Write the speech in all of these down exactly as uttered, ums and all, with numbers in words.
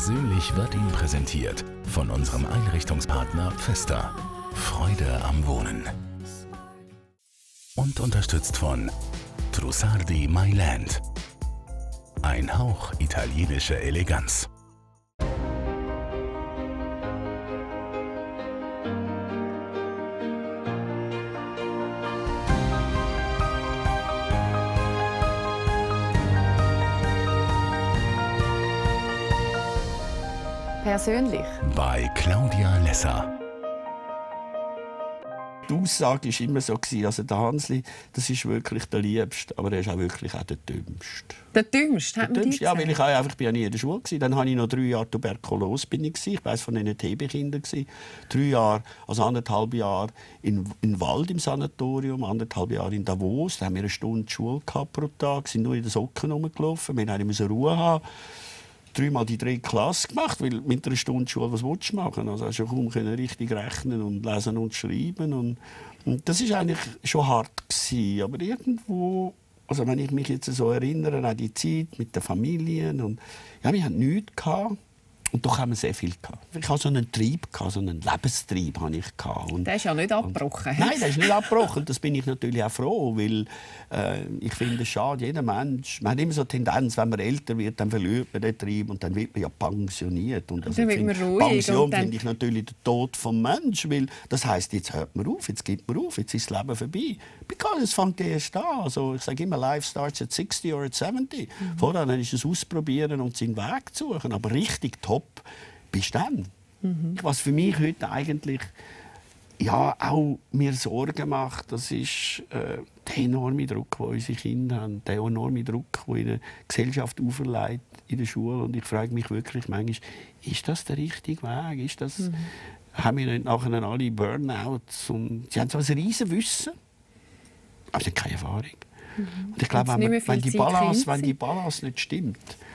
Persönlich wird Ihnen präsentiert von unserem Einrichtungspartner Pfister. Freude am Wohnen. Und unterstützt von Trussardi My Land. Ein Hauch italienische Eleganz. Persönlich. Bei Claudia Lesser. Die Aussage war immer so, also der Hansli, das ist wirklich der Liebste, aber er ist auch wirklich auch der Dümmste. Der Dümmste, hat man Dümmste, ja, weil ich einfach bin ja nie in der Schule war. Dann habe ich noch drei Jahre Tuberkulose, bin ich ich weiss, von diesen T B-Kindern. Drei Jahre, also anderthalb Jahre in, in Wald im Sanatorium, anderthalb Jahre in Davos. Da haben wir eine Stunde Schule gehabt pro Tag, sind nur in den Socken rumgelaufen. Wir mussten Ruhe haben. Dreimal die dritte Klasse gemacht, weil mit einer Stunde Schule, was willst du machen? Also hast du kaum richtig rechnen und lesen und schreiben. Und, und das war eigentlich schon hart gewesen. Aber irgendwo, also wenn ich mich jetzt so erinnere an die Zeit mit den Familien, und, ja, wir hatten nichts gehabt. Und doch haben wir sehr viel gehabt. Ich hatte so einen Trieb, so einen Lebenstrieb. Und, der ist ja nicht abgebrochen. Und, nein, der ist nicht abgebrochen. Das bin ich natürlich auch froh, weil äh, ich finde es schade, jeder Mensch, man hat immer so eine Tendenz, wenn man älter wird, dann verliert man den Trieb und dann wird man ja pensioniert. Und also, dann wird man ruhig. Pension finde ich natürlich der Tod des Menschen, weil das heisst, jetzt hört man auf, jetzt gibt man auf, jetzt ist das Leben vorbei. Because es fängt erst an. Also, ich sage immer, life starts at sixty or at seventy. Mhm. Vorher ist es ausprobieren und seinen Weg zu suchen, aber richtig top bist dann. Mhm. Was für mich heute eigentlich ja, auch mir Sorgen macht, das ist äh, der enorme Druck, den unsere Kinder haben, der enorme Druck, den ihre Gesellschaft auferlegt in der Schule. Und ich frage mich wirklich manchmal, ist das der richtige Weg? Ist das, mhm. Haben wir nicht nachher alle Burnouts? Und sie haben so ein riesen Wissen, aber sie haben keine Erfahrung. Mhm. Und ich glaube, wenn, man, wenn, die Balance, wenn die Balance nicht stimmt,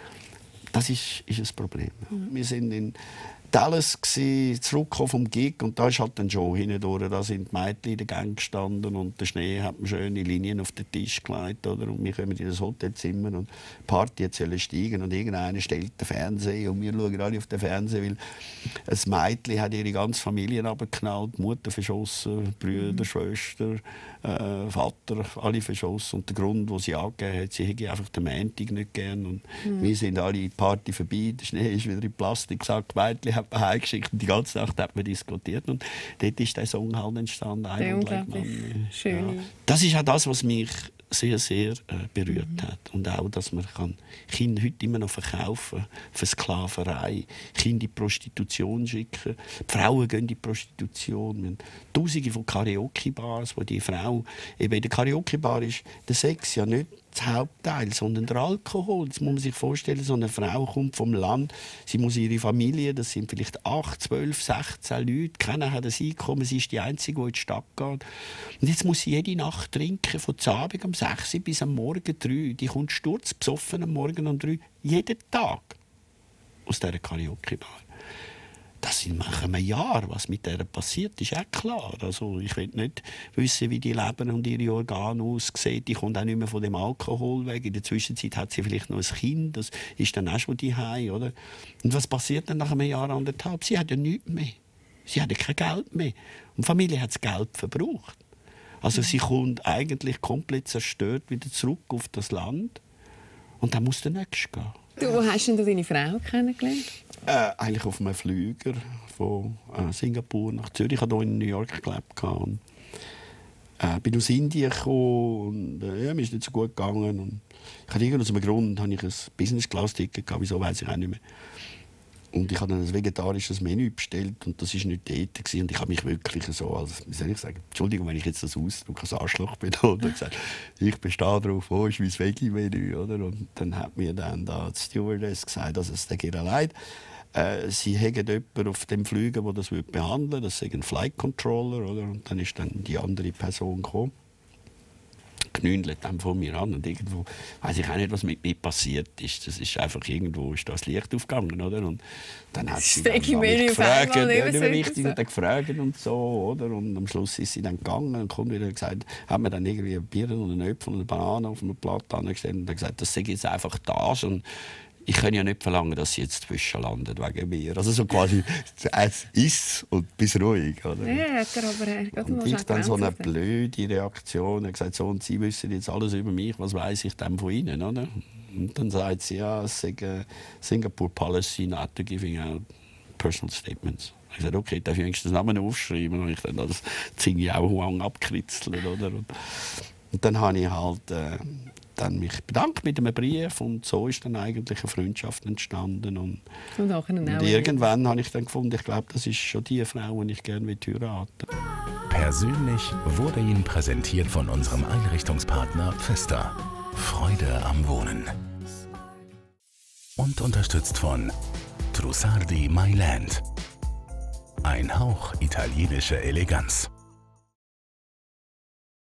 das ist, ist ein Problem. Mhm. Wir sind in Dallas gsi, zurückgekommen vom Gig, und da ist halt dann schon hindurch. Da sind die Mädchen in der Gang gestanden und der Schnee hat mir schöne Linien auf den Tisch gelegt, oder? Und wir kommen in das Hotelzimmer und die Party soll steigen und irgendeiner stellt den Fernseher und wir schauen alle auf den Fernseher, weil ein Mädchen hat ihre ganze Familie abgeknallt, die Mutter verschossen, Brüder, mhm. Schwester, äh, Vater, alle verschossen. Und der Grund, den sie angegeben hat, sie hätte einfach den Montag nicht gern. Und mhm. wir sind alle in die Party vorbei, der Schnee ist wieder in Plastiksack, die Mädchen hat man heimgeschickt und die ganze Nacht hat man diskutiert. Und dort ist der Song halt entstanden. Unglaublich schön. Ja. Das ist auch das, was mich sehr, sehr äh, berührt mhm. hat. Und auch, dass man kann Kinder heute immer noch verkaufen für Sklaverei, Kinder in die Prostitution schicken. Die Frauen gehen in die Prostitution. Wir haben Tausende von Karaoke-Bars, wo die Frau, eben in der Karaoke-Bar ist der Sex ja nicht das Hauptteil, sondern der Alkohol. Das muss man sich vorstellen, so eine Frau kommt vom Land, sie muss ihre Familie, das sind vielleicht acht, zwölf, sechzehn Leute, keiner hat ein Einkommen, sie ist die Einzige, die in die Stadt geht. Und jetzt muss sie jede Nacht trinken, von Abend um sechs bis am Morgen drei. Die kommt sturzbesoffen am Morgen um drei, jeden Tag aus dieser Karaoke-Bar. Das sind nach einem Jahr, was mit der passiert, ist auch klar. Also ich will nicht wissen, wie die leben und ihre Organe aussehen. Die kommt auch nicht mehr von dem Alkohol weg. In der Zwischenzeit hat sie vielleicht noch ein Kind, das ist dann auch schon daheim, oder? Und was passiert dann nach einem Jahr, anderthalb? Sie hat ja nichts mehr. Sie hat ja kein Geld mehr. Und die Familie hat das Geld verbraucht. Also sie kommt eigentlich komplett zerstört wieder zurück auf das Land. Und dann muss der Nächste gehen. Du, wo hast du deine Frau kennengelernt? Äh, eigentlich auf einem Flüger von äh, Singapur nach Zürich. Ich habe hier in New York gelebt. Und, äh, bin aus Indien gekommen und äh, ja, mir ist nicht so gut gegangen. Und ich hatte irgend aus einem Grund habe ich ein Business-Class-Ticket gehabt. Wieso, weiß ich auch nicht mehr. Und ich habe dann ein vegetarisches Menü bestellt und das war nicht dort. Und ich habe mich wirklich so, als, wie soll ich sagen, Entschuldigung, wenn ich jetzt das ausdrücke, als Arschloch bin, oder gesagt, ich bestehe darauf, wo ist mein Veggie-Menü, oder? Und dann hat mir dann da die Stewardess gesagt, dass es dir leid, äh, sie hätten jemanden auf dem Flüger, der das behandeln würde, das ist ein Flight Controller, oder? Und dann ist dann die andere Person gekommen. Knündelt dann von mir an und irgendwo weiß ich auch nicht, was mit mir passiert ist. Das ist einfach irgendwo ist das Licht aufgegangen, oder? Und dann hat sie dann mich gefragt, ja, wichtig, und dann gefragt und so, oder? Und am Schluss ist sie dann gegangen und kommt wieder gesagt, hat mir dann irgendwie ein Bier und einen Äpfel und eine Banane auf einem Blatt angestellt und dann gesagt, das sei jetzt einfach das und ich kann ja nicht verlangen, dass sie jetzt zwischenlandet wegen mir. Also so quasi, es ist und bist ruhig. Oder? Ja, hat er aber er hat und mal ich dann so eine Grenzen. blöde Reaktion. Er hat gesagt, so, und Sie wissen jetzt alles über mich, was weiß ich denn von Ihnen? Oder? Und dann sagt sie, ja, es sei eine Singapore Policy not to giving out personal statements. Ich sagte, okay, darf ich wenigstens den Namen aufschreiben? Und ich dann das Zingi auch Huang abkritzeln, oder? Und, und dann habe ich halt äh, dann mich bedankt mit einem Brief und so ist dann eigentlich eine Freundschaft entstanden. Und, Und, auch und irgendwann habe ich dann gefunden, ich glaube, das ist schon die Frau, die ich gerne heiraten will. Persönlich wurde Ihnen präsentiert von unserem Einrichtungspartner Pfister. Freude am Wohnen. Und unterstützt von Trussardi My Land. Ein Hauch italienischer Eleganz.